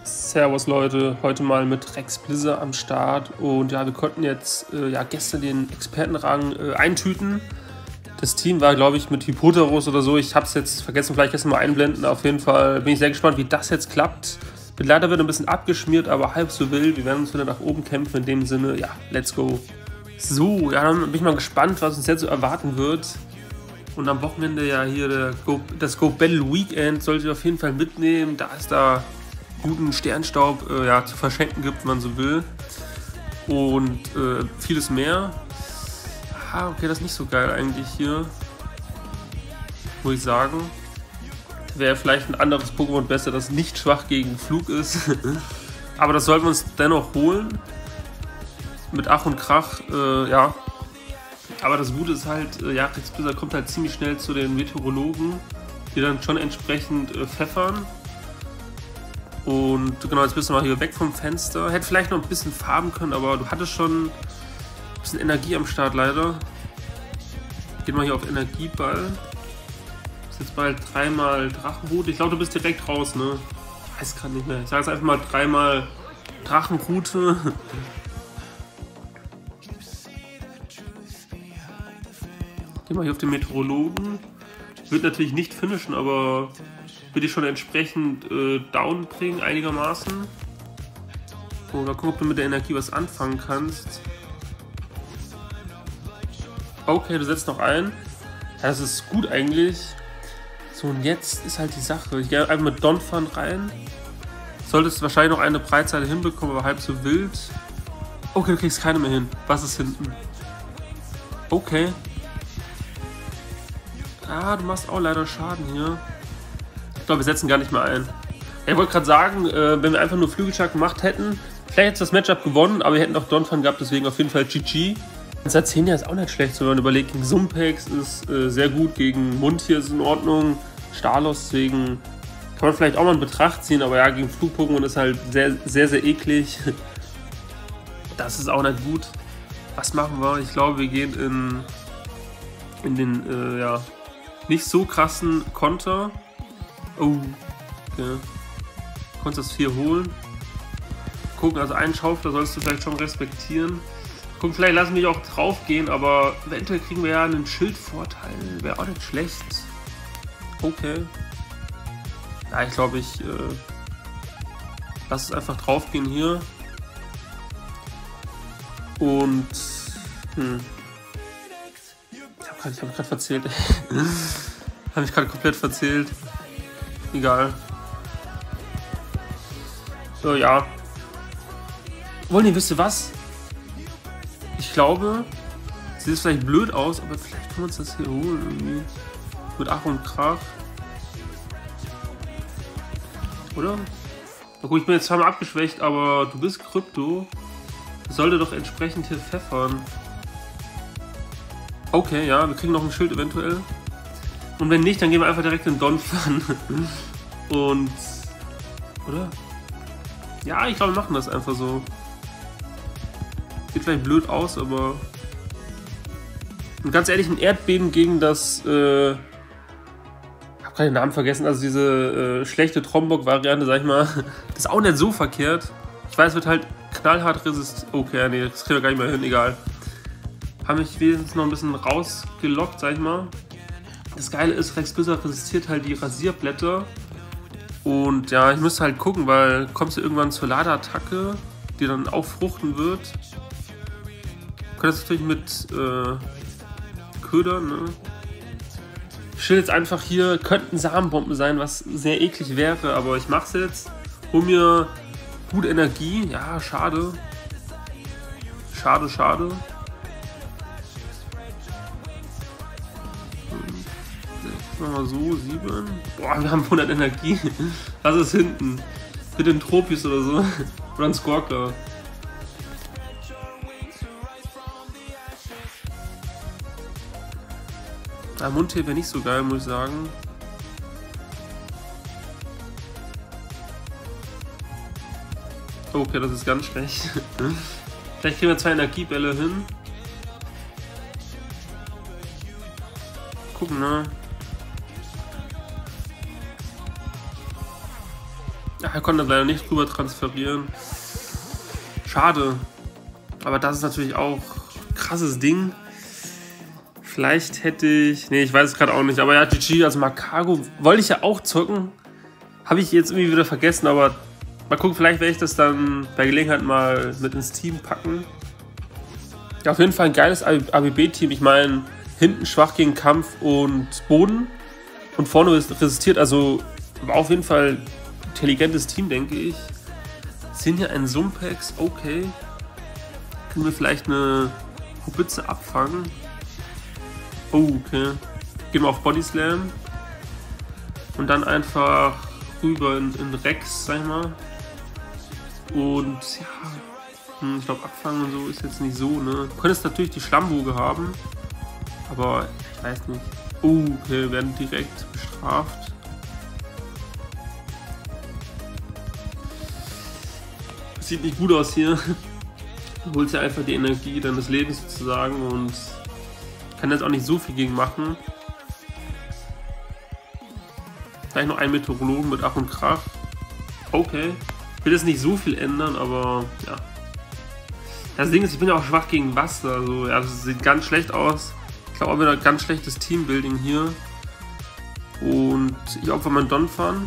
Servus Leute, heute mal mit Rex Blizzard am Start und ja, wir konnten jetzt gestern den Expertenrang eintüten. Das Team war, glaube ich, mit Hippoterus oder so, ich habe es jetzt vergessen, vielleicht erst mal einblenden. Auf jeden Fall bin ich sehr gespannt, wie das jetzt klappt. Bin leider wieder ein bisschen abgeschmiert, aber halb so wild. Wir werden uns wieder nach oben kämpfen, in dem Sinne, ja, let's go. So, ja, dann bin ich mal gespannt, was uns jetzt so erwarten wird. Und am Wochenende ja hier das Go Battle Weekend sollte ich auf jeden Fall mitnehmen, da es da guten Sternstaub zu verschenken gibt, wenn man so will. Und vieles mehr. Ah, okay, das ist nicht so geil eigentlich hier. Muss ich sagen. Wäre vielleicht ein anderes Pokémon besser, das nicht schwach gegen Flug ist. Aber das sollten wir uns dennoch holen. Mit Ach und Krach, ja. Aber das Gute ist halt, Rex Blizzard kommt halt ziemlich schnell zu den Meteorologen, die dann schon entsprechend pfeffern. Und genau, jetzt bist du mal hier weg vom Fenster. Hätte vielleicht noch ein bisschen farben können, aber du hattest schon ein bisschen Energie am Start leider. Gehen wir hier auf Energieball. Ist jetzt bald 3-mal Drachenrute. Ich glaube, du bist direkt raus, ne? Ich weiß gerade nicht mehr. Ich sage jetzt einfach mal 3-mal Drachenrute. Gehen wir hier auf den Meteorologen. Wird natürlich nicht finishen, aber würde ich schon entsprechend down bringen, einigermaßen. Oder guck, ob du mit der Energie was anfangen kannst. Okay, du setzt noch ein. Ja, das ist gut eigentlich. So, und jetzt ist halt die Sache. Ich gehe einfach mit Donphan rein. Solltest wahrscheinlich noch eine Breitseite hinbekommen, aber halb so wild. Okay, du kriegst keine mehr hin. Was ist hinten? Okay. Ah, du machst auch leider Schaden hier. Ich glaube, wir setzen gar nicht mehr ein. Ich wollte gerade sagen, wenn wir einfach nur Flügelschlag gemacht hätten, vielleicht hätte das Matchup gewonnen, aber wir hätten auch Donphan gehabt, deswegen auf jeden Fall GG. Sazenia ist auch nicht schlecht, wenn man überlegt, gegen Sumpex ist sehr gut, gegen Mundtier ist in Ordnung, Stalos, deswegen kann man vielleicht auch mal in Betracht ziehen, aber ja, gegen Flug-Pokémon ist halt sehr, sehr, sehr eklig. Das ist auch nicht gut. Was machen wir? Ich glaube, wir gehen in den, nicht so krassen Konter. Oh, okay. Konntest das 4 holen. Gucken, also einen Schaufler sollst du vielleicht schon respektieren. Gucken, vielleicht lassen wir dich auch drauf gehen, aber eventuell kriegen wir ja einen Schildvorteil. Wäre auch nicht schlecht. Okay. Ja, ich glaube, ich lass es einfach drauf gehen hier. Und ich habe gerade verzählt. Habe mich gerade komplett verzählt. Egal. So, ja. Wollen ihr, wisst ihr was? Ich glaube, sieht es vielleicht blöd aus, aber vielleicht können wir uns das hier holen irgendwie. Mit Ach und Krach. Oder? Na gut, ich bin jetzt zweimal abgeschwächt, aber du bist Krypto. Sollte doch entsprechend hier pfeffern. Okay, ja, wir kriegen noch ein Schild eventuell. Und wenn nicht, dann gehen wir einfach direkt in Donphan. Und... Oder? Ja, ich glaube, wir machen das einfach so. Sieht vielleicht blöd aus, aber... Und ganz ehrlich, ein Erdbeben gegen das... Ich habe gerade den Namen vergessen. Also diese schlechte Trombok-Variante, sag ich mal. Das ist auch nicht so verkehrt. Ich weiß, es wird halt knallhart resistiert. Okay, nee, das kriegen wir gar nicht mehr hin, egal. Haben mich wenigstens noch ein bisschen rausgelockt, sag ich mal. Das Geile ist, Rex Blizzard resistiert halt die Rasierblätter. Und ja, ich müsste halt gucken, weil kommst du irgendwann zur Ladeattacke, die dann auch fruchten wird. Du kannst natürlich mit ködern, ne? Ich chill jetzt einfach hier, könnten Samenbomben sein, was sehr eklig wäre, aber ich mach's jetzt. Hol mir gut Energie. Ja, schade. Schade, schade. Machen wir so, 7. Boah, wir haben 100 Energie. Was ist hinten? Bitte ein Tropius oder so. Oder ein Squawkler. Ah, Mundtier wäre nicht so geil, muss ich sagen. Okay, das ist ganz schlecht. Vielleicht kriegen wir 2 Energiebälle hin. Gucken, ne? Ja, er konnte leider nicht rüber transferieren. Schade. Aber das ist natürlich auch ein krasses Ding. Vielleicht hätte ich... Ne, ich weiß es gerade auch nicht. Aber ja, GG, also Makago wollte ich ja auch zocken. Habe ich jetzt irgendwie wieder vergessen. Aber mal gucken, vielleicht werde ich das dann bei Gelegenheit mal mit ins Team packen. Ja, auf jeden Fall ein geiles ABB-Team. Ich meine, hinten schwach gegen Kampf und Boden. Und vorne ist resistiert. Also war auf jeden Fall ein intelligentes Team, denke ich. Sind hier ein Sumpex, okay. Können wir vielleicht eine Hubitze abfangen? Oh, okay. Gehen wir auf Body Slam. Und dann einfach rüber in Rex, sag ich mal. Und ja, ich glaube abfangen und so ist jetzt nicht so, ne. Du könntest natürlich die Schlammboge haben. Aber ich weiß nicht. Oh, okay, werden direkt bestraft. Sieht nicht gut aus hier. Du holst ja einfach die Energie deines Lebens sozusagen und kann jetzt auch nicht so viel gegen machen. Vielleicht noch einen Meteorologen mit Ach und Krach. Okay. Ich will jetzt nicht so viel ändern, aber ja. Das Ding ist, ich bin ja auch schwach gegen Wasser. Also ja, das sieht ganz schlecht aus. Ich glaube auch wieder ganz schlechtes Teambuilding hier. Und ich opfer meinen Donphan.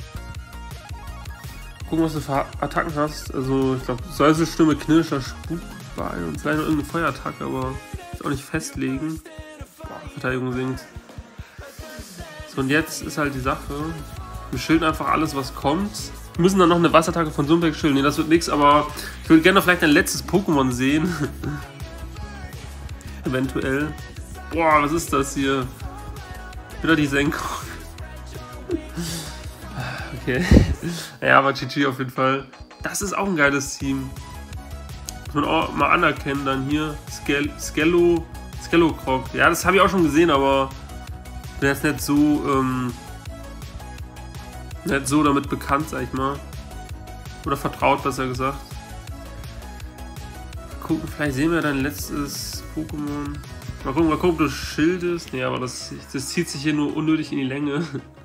Gucken, was du für Attacken hast. Also, ich glaube, Säuselstimme, Knirscher, Spukball und vielleicht noch irgendeine Feuerattacke, aber ich auch nicht festlegen. Boah, Verteidigung sinkt. So, und jetzt ist halt die Sache. Wir schilden einfach alles, was kommt. Wir müssen dann noch eine Wasserattacke von Sumpex schilden. Ne, das wird nichts, aber ich würde gerne vielleicht ein letztes Pokémon sehen. Eventuell. Boah, was ist das hier? Wieder die Senkung. Okay. Ja, aber GG auf jeden Fall. Das ist auch ein geiles Team. Muss man auch mal anerkennen. Dann hier Skello-Krog. Ja, das habe ich auch schon gesehen, aber bin jetzt nicht so damit bekannt, sag ich mal. Oder vertraut, besser gesagt. Gucken, vielleicht sehen wir dein letztes Pokémon. Mal gucken, ob du schildest. Nee, aber das zieht sich hier nur unnötig in die Länge.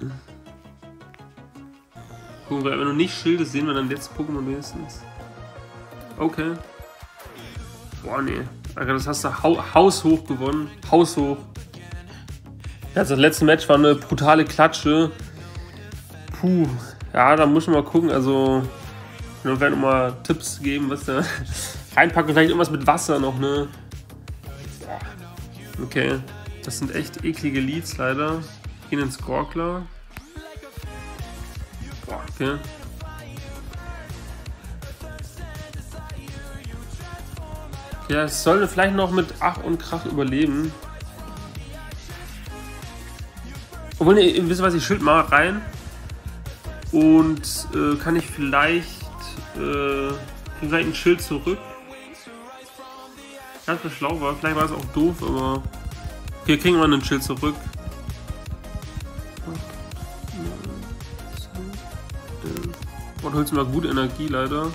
Gucken wir, wenn du nicht schildest, sehen wir dann letztes Pokémon wenigstens. Okay. Boah, nee. Alter, das hast du haushoch gewonnen. Haushoch. Ja, das letzte Match war eine brutale Klatsche. Puh. Ja, da muss ich mal gucken. Also, wir werden mal Tipps geben, was da reinpacken. Vielleicht irgendwas mit Wasser noch, ne? Okay. Das sind echt eklige Leads leider. Gehen ins Skorkler. Okay. Ja, es sollte vielleicht noch mit Ach und Krach überleben. Obwohl, ne, ihr wisst was, ich schild mal rein. Und kann ich vielleicht ein Schild zurück. Ganz was schlau war, vielleicht war es auch doof, aber hier kriegen wir einen Schild zurück. Und holst mal gute Energie leider.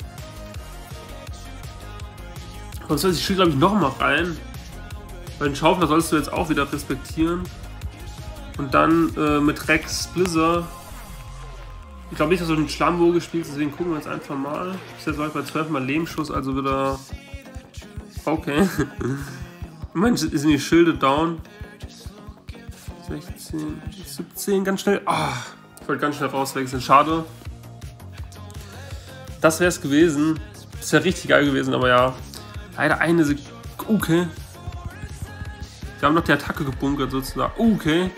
Sonst soll ich Schild, glaube ich, noch mal rein. Weil den Schaufler sollst du jetzt auch wieder respektieren. Und dann mit Rex Blizzard. Ich glaube nicht, dass du den Schlammboge spielst, deswegen gucken wir jetzt einfach mal. Bis jetzt war ich bei 12 Mal Lebensschuss, also wieder. Okay. Mensch, sind die Schilde down. 16, 17, ganz schnell. Ah, ich wollte ganz schnell rauswechseln, schade. Das wäre es gewesen. Das wäre richtig geil gewesen, aber ja. Leider eine Sekunde. Okay. Wir haben noch die Attacke gebunkert sozusagen. Okay.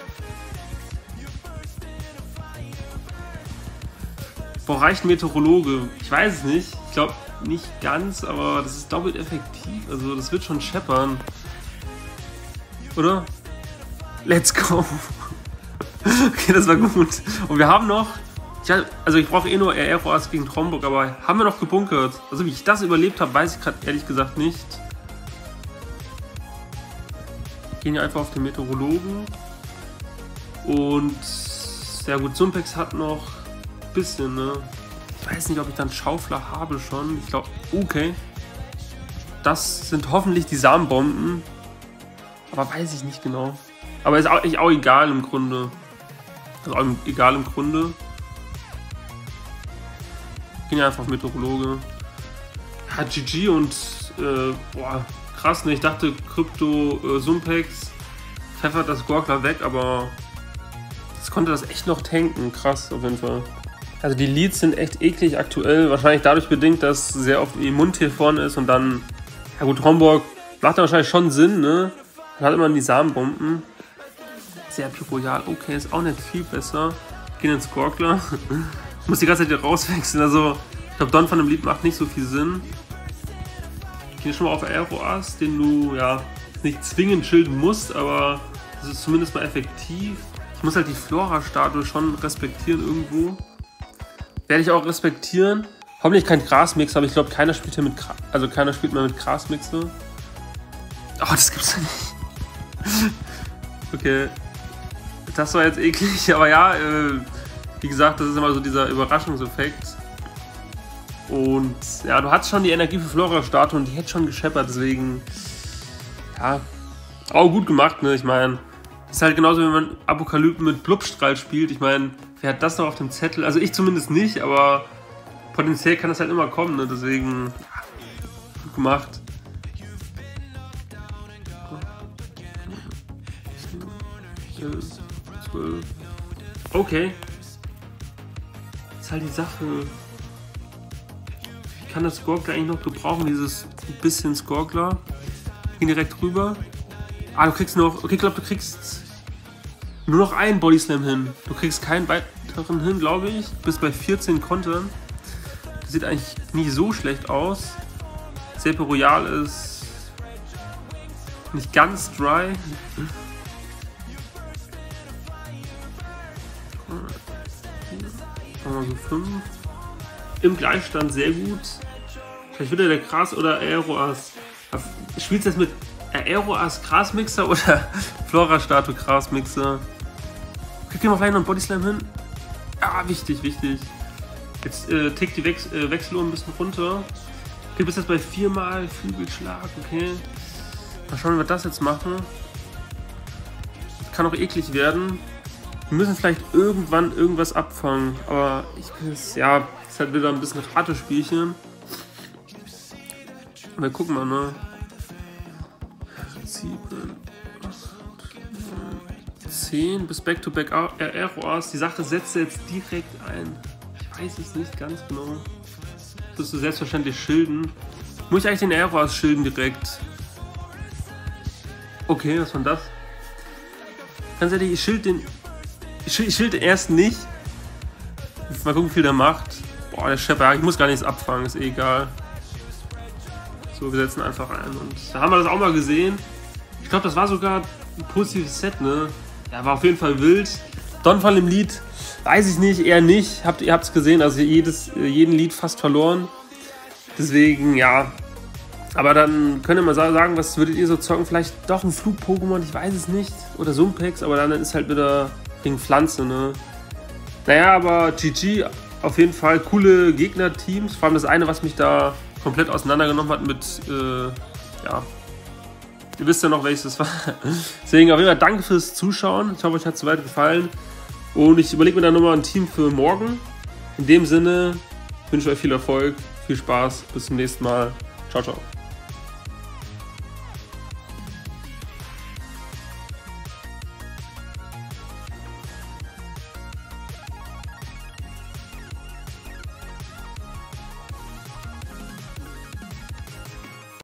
Boah, reicht ein Meteorologe? Ich weiß es nicht. Ich glaube nicht ganz, aber das ist doppelt effektiv. Also das wird schon scheppern. Oder? Let's go. Okay, das war gut. Und wir haben noch... Also ich brauche eh nur RR gegen Tromburg, aber haben wir noch gebunkert? Also wie ich das überlebt habe, weiß ich gerade ehrlich gesagt nicht. Gehen hier einfach auf den Meteorologen. Und ja gut, Sumpex hat noch ein bisschen, ne? Ich weiß nicht, ob ich dann Schaufler habe schon. Ich glaube, okay. Das sind hoffentlich die Samenbomben. Aber weiß ich nicht genau. Aber ist auch egal im Grunde. Also auch egal im Grunde. Ich bin ja einfach Meteorologe. Ja, GG und boah, krass, ne? Ich dachte Krypto Sumpex pfeffert das Gorkler weg, aber das konnte das echt noch tanken. Krass, auf jeden Fall. Also die Leads sind echt eklig aktuell. Wahrscheinlich dadurch bedingt, dass sehr oft Immunt hier vorne ist und dann, ja gut, Homburg macht da wahrscheinlich schon Sinn, ne? Man hat immer die Samenbomben. Serpio Royal, okay, ist auch nicht viel besser. Gehen ins Gorkler. Ich muss die ganze Zeit hier rauswechseln. Also, ich glaube, Don von dem Lied macht nicht so viel Sinn. Ich gehe schon mal auf Aeroas, den du ja nicht zwingend schilden musst, aber das ist zumindest mal effektiv. Ich muss halt die Flora-Statue schon respektieren irgendwo. Werde ich auch respektieren. Hoffentlich kein Grasmix, aber ich glaube, keiner spielt hier mit keiner spielt mehr mit Grasmixe. Oh, das gibt's ja nicht. Okay. Das war jetzt eklig, aber ja, wie gesagt, das ist immer so dieser Überraschungseffekt. Und ja, du hattest schon die Energie für Flora-Statue und die hätte schon gescheppert, deswegen, ja, auch gut gemacht, ne? Ich meine, das ist halt genauso, wenn man Apokalypten mit Blubstrahl spielt. Ich meine, wer hat das noch auf dem Zettel? Also ich zumindest nicht, aber potenziell kann das halt immer kommen, ne? Deswegen, ja, gut gemacht. Okay. Das ist halt die Sache. Ich kann das Skorgler eigentlich noch gebrauchen, dieses bisschen Skorgler. Gehen direkt rüber. Ah, du kriegst noch. Okay, ich glaube, du kriegst nur noch einen Bodyslam hin. Du kriegst keinen weiteren hin, glaube ich. Du bist bei 14 Kontern. Das sieht eigentlich nicht so schlecht aus. Serpio Royal ist nicht ganz dry. Also 5. Im Gleichstand sehr gut. Vielleicht wird der Gras oder Aeroas. Spielst du jetzt mit Aeroas Grasmixer oder Flora-Statue Grasmixer? Kriegt ihr mal vielleicht noch einen Bodyslam hin? Ja, wichtig, wichtig. Jetzt tickt die Wechseluhr ein bisschen runter. Okay, bist jetzt bei 4 Mal Flügelschlag, okay. Mal schauen, wie wir das jetzt machen. Das kann auch eklig werden. Wir müssen vielleicht irgendwann irgendwas abfangen, aber ich bin es, ja, ist halt wieder ein bisschen Ratespielchen. Wir gucken mal, ne? 7, 8, 10 bis Back-to-Back Aeroas. Die Sache setzt jetzt direkt ein. Ich weiß es nicht ganz genau. Das wirst du selbstverständlich schilden. Muss ich eigentlich den Aeroas schilden direkt? Okay, was war das? Ganz ehrlich, ich schild den erst nicht. Mal gucken, wie viel der macht. Boah, der Shepard, ich muss gar nichts abfangen, ist eh egal. So, wir setzen einfach ein. Und da haben wir das auch mal gesehen. Ich glaube, das war sogar ein positives Set, ne? Ja, war auf jeden Fall wild. Don von dem Lied, weiß ich nicht, eher nicht. Ihr habt es gesehen, also jeden Lied fast verloren. Deswegen, ja. Aber dann könnt ihr mal sagen, was würdet ihr so zocken? Vielleicht doch ein Flug-Pokémon, ich weiß es nicht. Oder Sumpex, aber dann ist halt wieder gegen Pflanze, ne? Naja, aber GG, auf jeden Fall coole Gegner-Teams. Vor allem das eine, was mich da komplett auseinandergenommen hat mit, ja, ihr wisst ja noch, welches das war. Deswegen auf jeden Fall danke fürs Zuschauen. Ich hoffe, euch hat es soweit gefallen. Und ich überlege mir dann nochmal ein Team für morgen. In dem Sinne wünsche ich euch viel Erfolg, viel Spaß, bis zum nächsten Mal. Ciao, ciao.